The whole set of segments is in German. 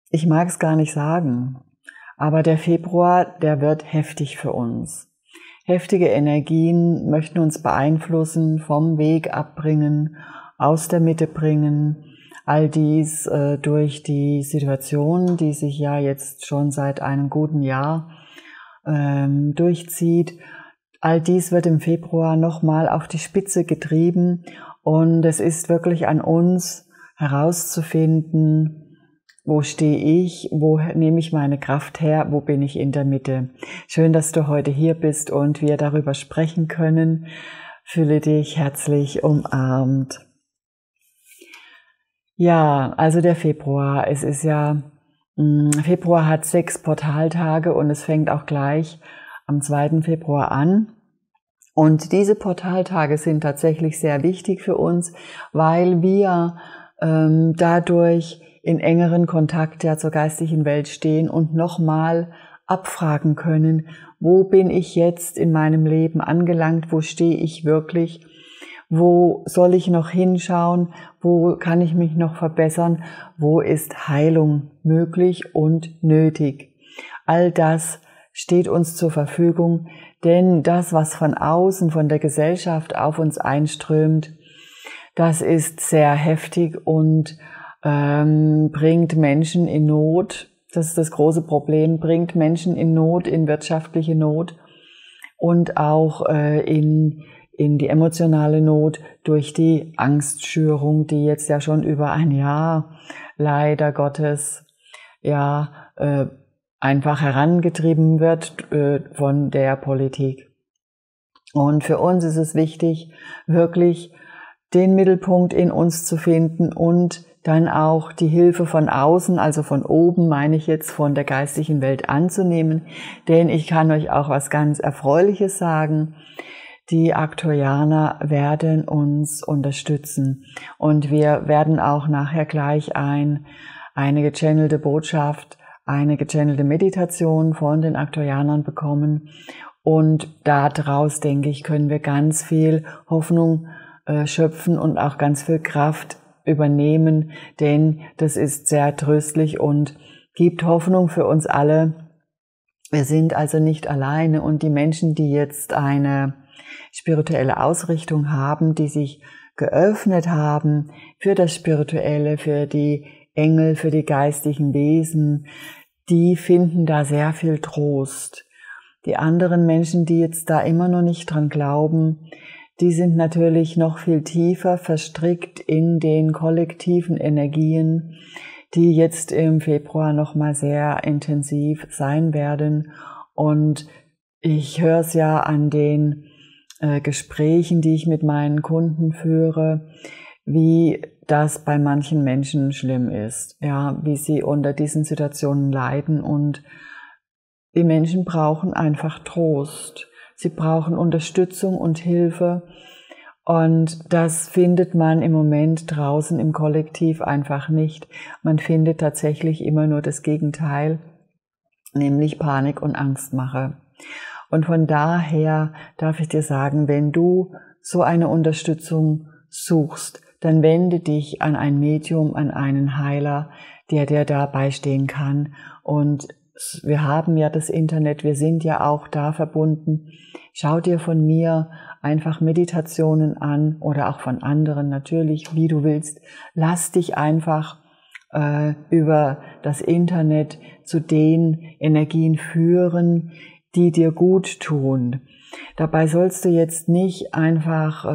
Ich mag es gar nicht sagen, aber der Februar, der wird heftig für uns. Heftige Energien möchten uns beeinflussen, vom Weg abbringen, aus der Mitte bringen. All dies durch die Situation, die sich ja jetzt schon seit einem guten Jahr durchzieht. All dies wird im Februar nochmal auf die Spitze getrieben und es ist wirklich an uns herauszufinden, wo stehe ich, wo nehme ich meine Kraft her, wo bin ich in der Mitte. Schön, dass du heute hier bist und wir darüber sprechen können. Fühle dich herzlich umarmt. Ja, also der Februar, Februar hat 6 Portaltage und es fängt auch gleich am 2. Februar an. Und diese Portaltage sind tatsächlich sehr wichtig für uns, weil wir dadurch in engeren Kontakt ja zur geistigen Welt stehen und nochmal abfragen können, wo bin ich jetzt in meinem Leben angelangt, wo stehe ich wirklich, wo soll ich noch hinschauen, wo kann ich mich noch verbessern, wo ist Heilung möglich und nötig. All das steht uns zur Verfügung, denn das, was von außen, von der Gesellschaft auf uns einströmt, das ist sehr heftig und bringt Menschen in Not. Das ist das große Problem, bringt Menschen in Not, in wirtschaftliche Not und auch in die emotionale Not durch die Angstschürung, die jetzt ja schon über ein Jahr leider Gottes einfach herangetrieben wird von der Politik. Und für uns ist es wichtig, wirklich den Mittelpunkt in uns zu finden und dann auch die Hilfe von außen, also von oben, meine ich jetzt von der geistigen Welt anzunehmen. Denn ich kann euch auch was ganz Erfreuliches sagen. Die Arcturianer werden uns unterstützen. Und wir werden auch nachher gleich eine gechannelte Botschaft, eine gechannelte Meditation von den Arcturianern bekommen. Und daraus, denke ich, können wir ganz viel Hoffnung schöpfen und auch ganz viel Kraft übernehmen, denn das ist sehr tröstlich und gibt Hoffnung für uns alle. Wir sind also nicht alleine und die Menschen, die jetzt eine spirituelle Ausrichtung haben, die sich geöffnet haben für das Spirituelle, für die Engel, für die geistigen Wesen, die finden da sehr viel Trost. Die anderen Menschen, die jetzt da immer noch nicht dran glauben, die sind natürlich noch viel tiefer verstrickt in den kollektiven Energien, die jetzt im Februar nochmal sehr intensiv sein werden. Und ich höre es ja an den Gesprächen, die ich mit meinen Kunden führe, wie das bei manchen Menschen schlimm ist, ja, wie sie unter diesen Situationen leiden und die Menschen brauchen einfach Trost. Sie brauchen Unterstützung und Hilfe und das findet man im Moment draußen im Kollektiv einfach nicht. Man findet tatsächlich immer nur das Gegenteil, nämlich Panik und Angstmache. Und von daher darf ich dir sagen, wenn du so eine Unterstützung suchst, dann wende dich an ein Medium, an einen Heiler, der dir da beistehen kann. Und wir haben ja das Internet, wir sind ja auch da verbunden. Schau dir von mir einfach Meditationen an oder auch von anderen natürlich, wie du willst. Lass dich einfach über das Internet zu den Energien führen, die dir gut tun. Dabei sollst du jetzt nicht einfach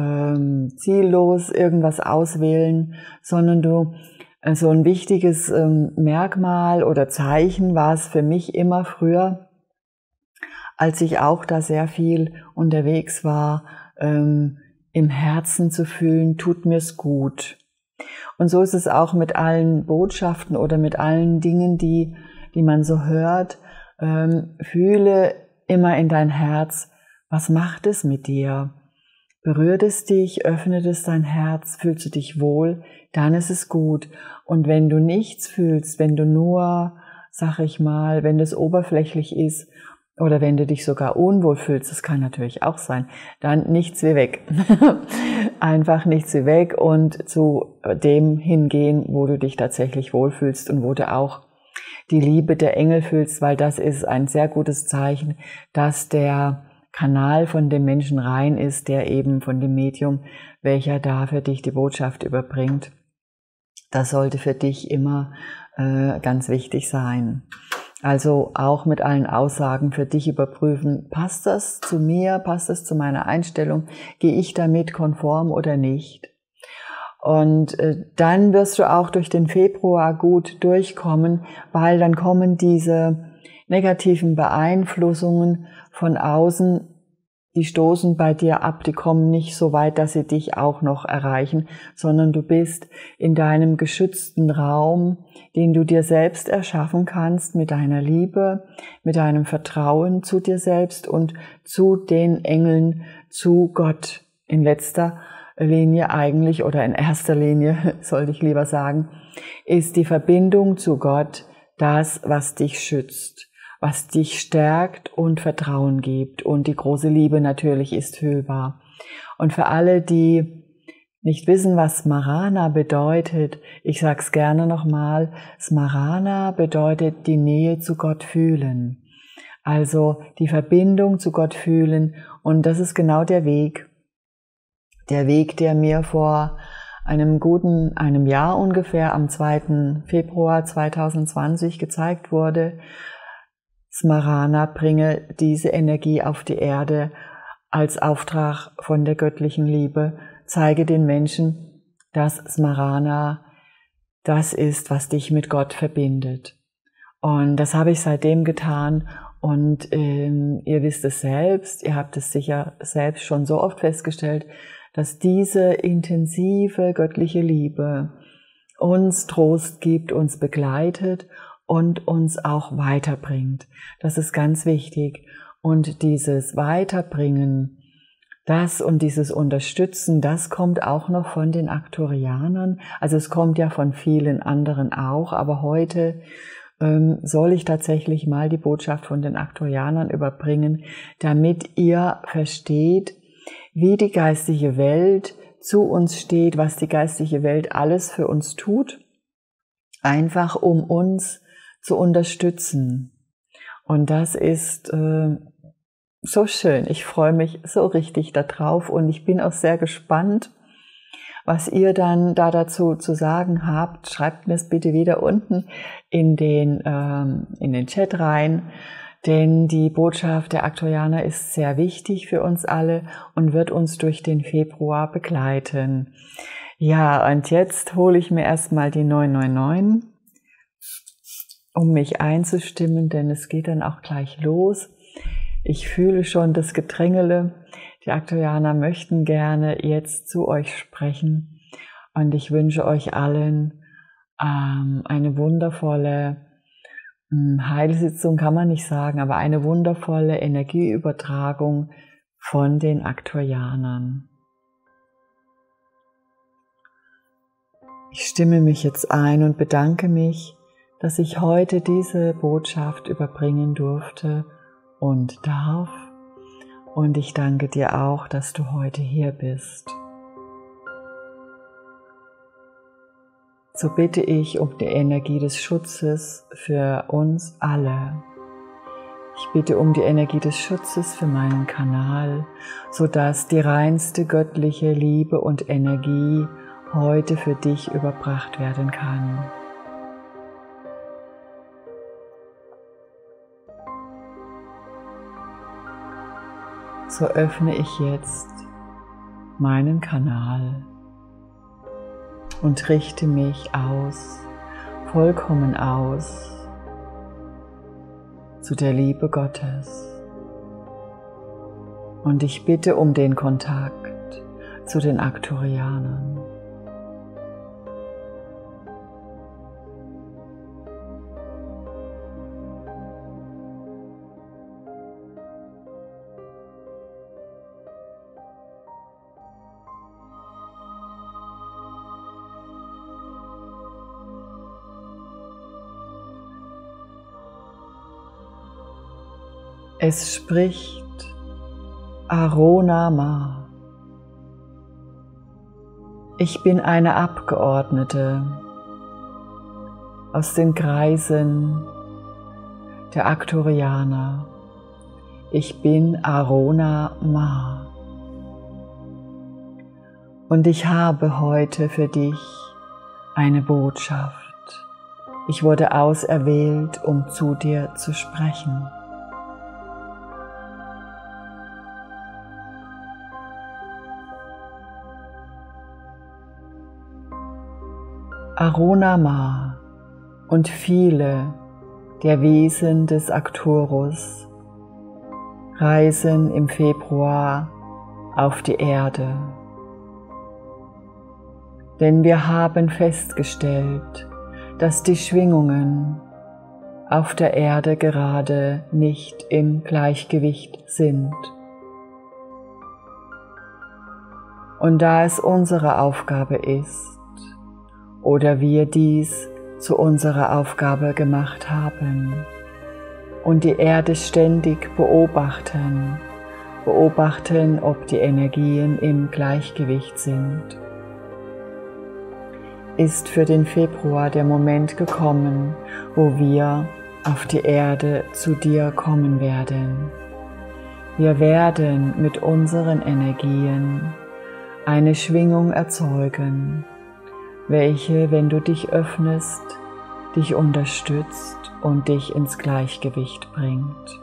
ziellos irgendwas auswählen, sondern so ein wichtiges Merkmal oder Zeichen war es für mich immer früher, als ich auch da sehr viel unterwegs war, im Herzen zu fühlen, tut mir's gut. Und so ist es auch mit allen Botschaften oder mit allen Dingen, die man so hört. Fühle immer in dein Herz, was macht es mit dir? Berührt es dich, öffnet es dein Herz, fühlst du dich wohl, dann ist es gut. Und wenn du nichts fühlst, wenn du nur, sag ich mal, wenn das oberflächlich ist oder wenn du dich sogar unwohl fühlst, das kann natürlich auch sein, dann nichts wie weg. Einfach nichts wie weg und zu dem hingehen, wo du dich tatsächlich wohlfühlst und wo du auch die Liebe der Engel fühlst, weil das ist ein sehr gutes Zeichen, dass der Kanal von dem Menschen rein ist, der eben von dem Medium, welcher da für dich die Botschaft überbringt. Das sollte für dich immer ganz wichtig sein. Also auch mit allen Aussagen für dich überprüfen, passt das zu mir, passt das zu meiner Einstellung, gehe ich damit konform oder nicht? Und dann wirst du auch durch den Februar gut durchkommen, weil dann kommen diese negativen Beeinflussungen von außen, die stoßen bei dir ab, die kommen nicht so weit, dass sie dich auch noch erreichen, sondern du bist in deinem geschützten Raum, den du dir selbst erschaffen kannst mit deiner Liebe, mit deinem Vertrauen zu dir selbst und zu den Engeln, zu Gott in letzter Linie eigentlich, oder in erster Linie, sollte ich lieber sagen, ist die Verbindung zu Gott das, was dich schützt, was dich stärkt und Vertrauen gibt. Und die große Liebe natürlich ist fühlbar. Und für alle, die nicht wissen, was Smarana bedeutet, ich sag's gerne nochmal, Smarana bedeutet die Nähe zu Gott fühlen. Also die Verbindung zu Gott fühlen. Und das ist genau der Weg. Der Weg, der mir vor einem Jahr ungefähr, am 2. Februar 2020 gezeigt wurde. Smarana, bringe diese Energie auf die Erde als Auftrag von der göttlichen Liebe. Zeige den Menschen, dass Smarana das ist, was dich mit Gott verbindet. Und das habe ich seitdem getan. Und ihr wisst es selbst, ihr habt es sicher selbst schon so oft festgestellt, dass diese intensive göttliche Liebe uns Trost gibt, uns begleitet und uns auch weiterbringt. Das ist ganz wichtig. Und dieses Weiterbringen, das und dieses Unterstützen, das kommt auch noch von den Arcturianern. Also es kommt ja von vielen anderen auch, aber heute soll ich tatsächlich mal die Botschaft von den Arcturianern überbringen, damit ihr versteht, wie die geistige Welt zu uns steht, was die geistige Welt alles für uns tut, einfach um uns zu unterstützen. Und das ist so schön. Ich freue mich so richtig darauf und ich bin auch sehr gespannt, was ihr dann da dazu zu sagen habt. Schreibt mir es bitte wieder unten in den Chat rein. Denn die Botschaft der Arcturianer ist sehr wichtig für uns alle und wird uns durch den Februar begleiten. Ja, und jetzt hole ich mir erstmal die 999, um mich einzustimmen, denn es geht dann auch gleich los. Ich fühle schon das Gedrängele. Die Arcturianer möchten gerne jetzt zu euch sprechen und ich wünsche euch allen eine wundervolle Heilsitzung kann man nicht sagen, aber eine wundervolle Energieübertragung von den Arcturianern. Ich stimme mich jetzt ein und bedanke mich, dass ich heute diese Botschaft überbringen durfte und darf. Und ich danke dir auch, dass du heute hier bist. So bitte ich um die Energie des Schutzes für uns alle. Ich bitte um die Energie des Schutzes für meinen Kanal, sodass die reinste göttliche Liebe und Energie heute für dich überbracht werden kann. So öffne ich jetzt meinen Kanal und richte mich aus, vollkommen aus, zu der Liebe Gottes. Und ich bitte um den Kontakt zu den Arcturianern. Es spricht Arona Ma. Ich bin eine Abgeordnete aus den Kreisen der Arcturianer. Ich bin Arona Ma. Und ich habe heute für dich eine Botschaft. Ich wurde auserwählt, um zu dir zu sprechen. Arona Ma und viele der Wesen des Arcturus reisen im Februar auf die Erde. Denn wir haben festgestellt, dass die Schwingungen auf der Erde gerade nicht im Gleichgewicht sind. Und da es unsere Aufgabe ist, oder wir dies zu unserer Aufgabe gemacht haben und die Erde ständig beobachten, ob die Energien im Gleichgewicht sind, ist für den Februar der Moment gekommen, wo wir auf die Erde zu dir kommen werden. Wir werden mit unseren Energien eine Schwingung erzeugen, welche, wenn du dich öffnest, dich unterstützt und dich ins Gleichgewicht bringt.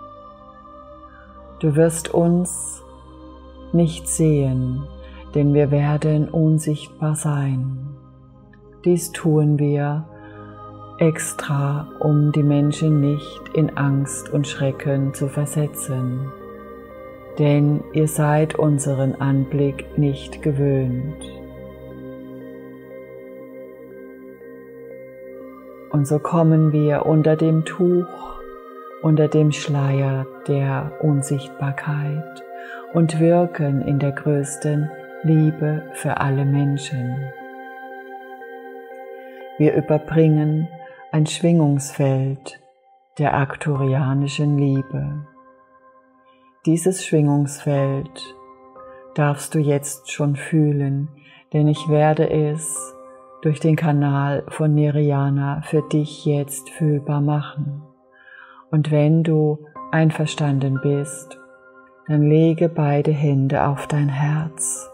Du wirst uns nicht sehen, denn wir werden unsichtbar sein. Dies tun wir extra, um die Menschen nicht in Angst und Schrecken zu versetzen, denn ihr seid unseren Anblick nicht gewöhnt. Und so kommen wir unter dem Tuch, unter dem Schleier der Unsichtbarkeit und wirken in der größten Liebe für alle Menschen. Wir überbringen ein Schwingungsfeld der arcturianischen Liebe. Dieses Schwingungsfeld darfst du jetzt schon fühlen, denn ich werde es durch den Kanal von Niriana für dich jetzt fühlbar machen. Und wenn du einverstanden bist, dann lege beide Hände auf dein Herz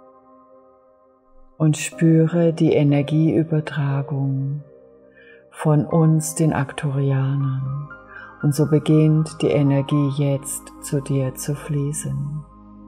und spüre die Energieübertragung von uns, den Arcturianern. Und so beginnt die Energie jetzt zu dir zu fließen.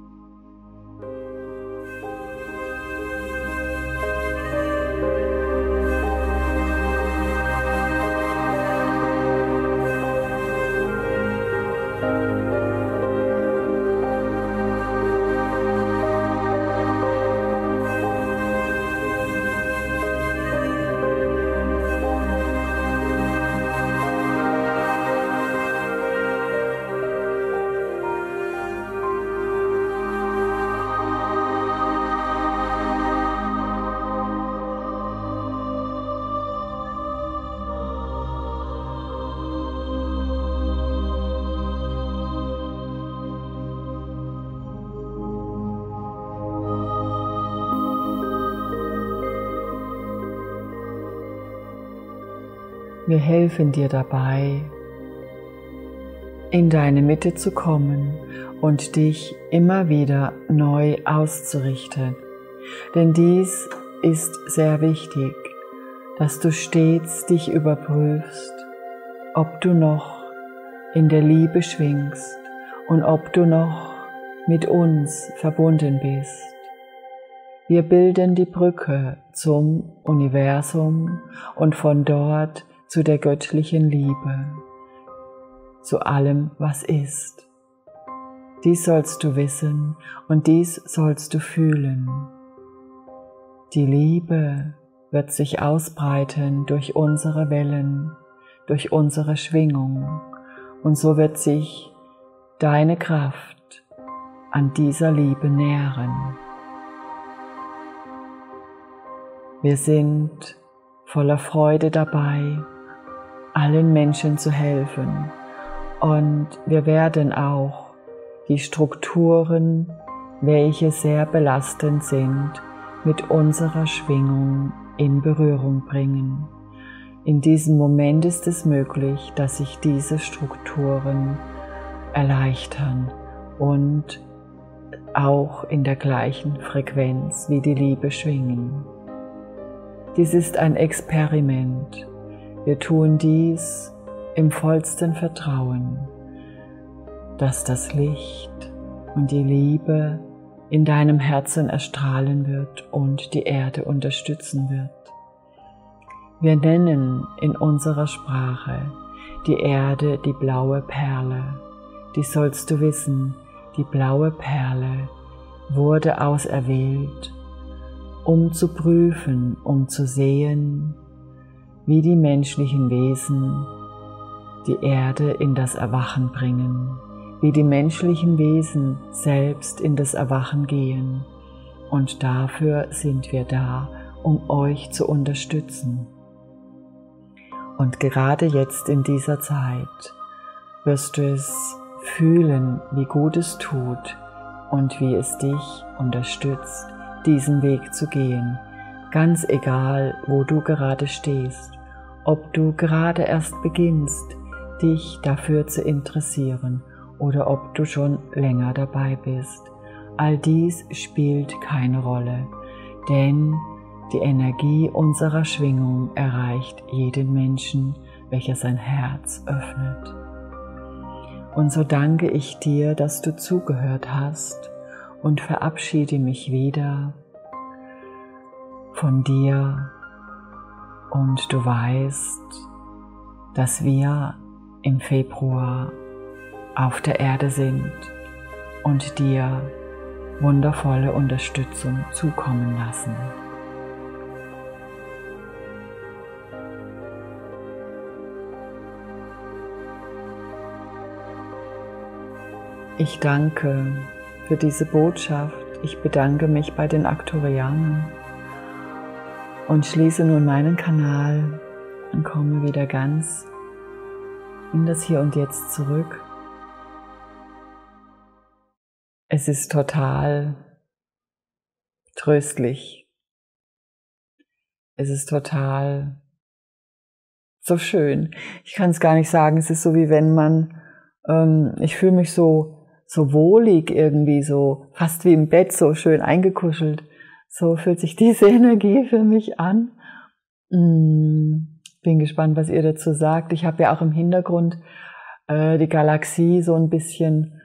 Wir helfen dir dabei, in deine Mitte zu kommen und dich immer wieder neu auszurichten. Denn dies ist sehr wichtig, dass du stets dich überprüfst, ob du noch in der Liebe schwingst und ob du noch mit uns verbunden bist. Wir bilden die Brücke zum Universum und von dort zu der göttlichen Liebe, zu allem, was ist. Dies sollst du wissen und dies sollst du fühlen. Die Liebe wird sich ausbreiten durch unsere Wellen, durch unsere Schwingung, und so wird sich deine Kraft an dieser Liebe nähren. Wir sind voller Freude dabei, allen Menschen zu helfen, und wir werden auch die Strukturen, welche sehr belastend sind, mit unserer Schwingung in Berührung bringen. in diesem Moment ist es möglich, dass sich diese Strukturen erleichtern und auch in der gleichen Frequenz wie die Liebe schwingen. Dies ist ein Experiment. Wir tun dies im vollsten Vertrauen, dass das Licht und die Liebe in deinem Herzen erstrahlen wird und die Erde unterstützen wird. Wir nennen in unserer Sprache die Erde die blaue Perle. Dies sollst du wissen, die blaue Perle wurde auserwählt, um zu prüfen, um zu sehen, wie die menschlichen Wesen die Erde in das Erwachen bringen, wie die menschlichen Wesen selbst in das Erwachen gehen. Und dafür sind wir da, um euch zu unterstützen. Und gerade jetzt in dieser Zeit wirst du es fühlen, wie gut es tut und wie es dich unterstützt, diesen Weg zu gehen, ganz egal, wo du gerade stehst, ob du gerade erst beginnst, dich dafür zu interessieren oder ob du schon länger dabei bist. All dies spielt keine Rolle, denn die Energie unserer Schwingung erreicht jeden Menschen, welcher sein Herz öffnet. Und so danke ich dir, dass du zugehört hast und verabschiede mich wieder von dir. Und du weißt, dass wir im Februar auf der Erde sind und dir wundervolle Unterstützung zukommen lassen. Ich danke für diese Botschaft. Ich bedanke mich bei den Arcturianern und schließe nun meinen Kanal und komme wieder ganz in das Hier und Jetzt zurück. Es ist total tröstlich. Es ist total so schön. Ich kann es gar nicht sagen. Es ist so, wie wenn man, ich fühle mich so wohlig irgendwie, so fast wie im Bett, so schön eingekuschelt. So fühlt sich diese Energie für mich an. Bin gespannt, was ihr dazu sagt. Ich habe ja auch im Hintergrund die Galaxie so ein bisschen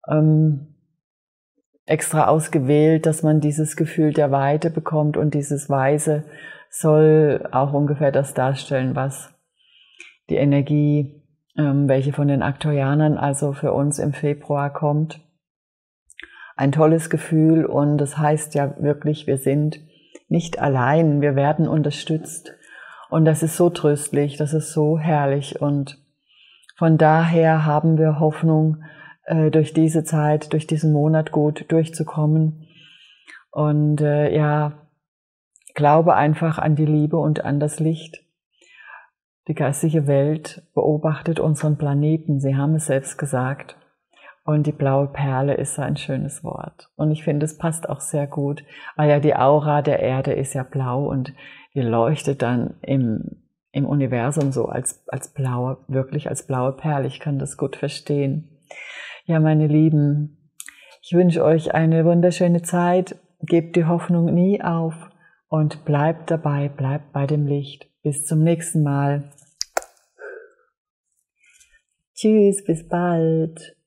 extra ausgewählt, dass man dieses Gefühl der Weite bekommt, und dieses Weiße soll auch ungefähr das darstellen, was die Energie, welche von den Arcturianern also für uns im Februar kommt. Ein tolles Gefühl, und das heißt ja wirklich, wir sind nicht allein, wir werden unterstützt, und das ist so tröstlich, das ist so herrlich, und von daher haben wir Hoffnung, durch diese Zeit, durch diesen Monat gut durchzukommen, und glaube einfach an die Liebe und an das Licht. Die geistige Welt beobachtet unseren Planeten, Sie haben es selbst gesagt. Und die blaue Perle ist so ein schönes Wort. Und ich finde, es passt auch sehr gut, weil ja die Aura der Erde ist ja blau und die leuchtet dann im Universum so als blaue, wirklich als blaue Perle. Ich kann das gut verstehen. Ja, meine Lieben, ich wünsche euch eine wunderschöne Zeit. Gebt die Hoffnung nie auf und bleibt dabei, bleibt bei dem Licht. Bis zum nächsten Mal. Tschüss, bis bald.